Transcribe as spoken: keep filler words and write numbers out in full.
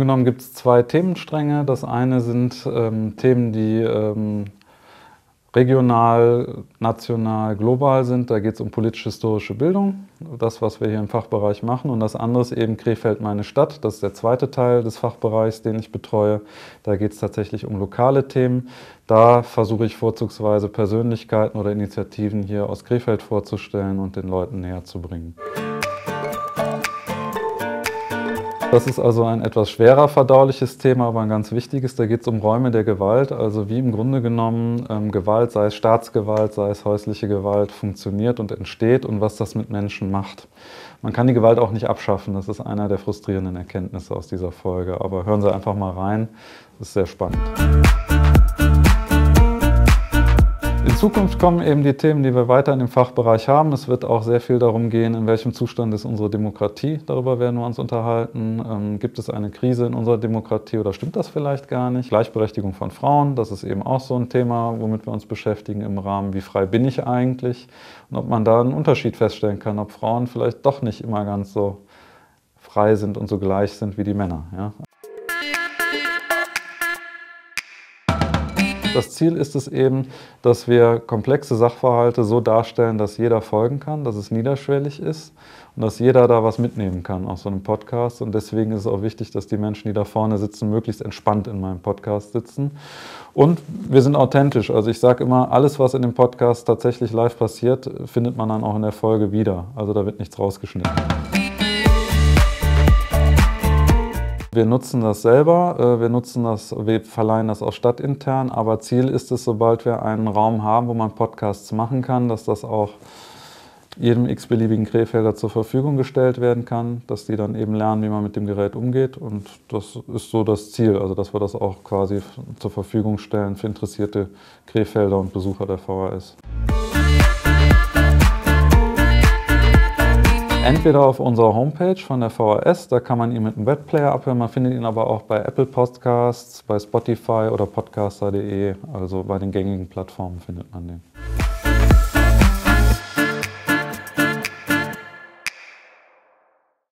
genommen gibt es zwei Themenstränge. Das eine sind ähm, Themen, die ähm, regional, national, global sind. Da geht es um politisch-historische Bildung, das, was wir hier im Fachbereich machen. Und das andere ist eben Krefeld, meine Stadt. Das ist der zweite Teil des Fachbereichs, den ich betreue. Da geht es tatsächlich um lokale Themen. Da versuche ich vorzugsweise Persönlichkeiten oder Initiativen hier aus Krefeld vorzustellen und den Leuten näher zu bringen. Das ist also ein etwas schwerer verdauliches Thema, aber ein ganz wichtiges. Da geht es um Räume der Gewalt, also wie im Grunde genommen ähm, Gewalt, sei es Staatsgewalt, sei es häusliche Gewalt, funktioniert und entsteht und was das mit Menschen macht. Man kann die Gewalt auch nicht abschaffen, das ist einer der frustrierenden Erkenntnisse aus dieser Folge. Aber hören Sie einfach mal rein, das ist sehr spannend. In Zukunft kommen eben die Themen, die wir weiter in dem Fachbereich haben. Es wird auch sehr viel darum gehen, in welchem Zustand ist unsere Demokratie. Darüber werden wir uns unterhalten. Ähm, gibt es eine Krise in unserer Demokratie oder stimmt das vielleicht gar nicht? Gleichberechtigung von Frauen, das ist eben auch so ein Thema, womit wir uns beschäftigen im Rahmen, wie frei bin ich eigentlich? Und ob man da einen Unterschied feststellen kann, ob Frauen vielleicht doch nicht immer ganz so frei sind und so gleich sind wie die Männer. Ja? Das Ziel ist es eben, dass wir komplexe Sachverhalte so darstellen, dass jeder folgen kann, dass es niederschwellig ist und dass jeder da was mitnehmen kann aus so einem Podcast. Und deswegen ist es auch wichtig, dass die Menschen, die da vorne sitzen, möglichst entspannt in meinem Podcast sitzen. Und wir sind authentisch. Also ich sage immer, alles, was in dem Podcast tatsächlich live passiert, findet man dann auch in der Folge wieder. Also da wird nichts rausgeschnitten. Wir nutzen das selber, wir nutzen das, wir verleihen das auch stadtintern, aber Ziel ist es, sobald wir einen Raum haben, wo man Podcasts machen kann, dass das auch jedem x-beliebigen Krefelder zur Verfügung gestellt werden kann, dass die dann eben lernen, wie man mit dem Gerät umgeht, und das ist so das Ziel, also dass wir das auch quasi zur Verfügung stellen für interessierte Krefelder und Besucher der V H S. Entweder auf unserer Homepage von der V H S, da kann man ihn mit einem Webplayer abhören, man findet ihn aber auch bei Apple Podcasts, bei Spotify oder podcaster punkt de, also bei den gängigen Plattformen findet man den.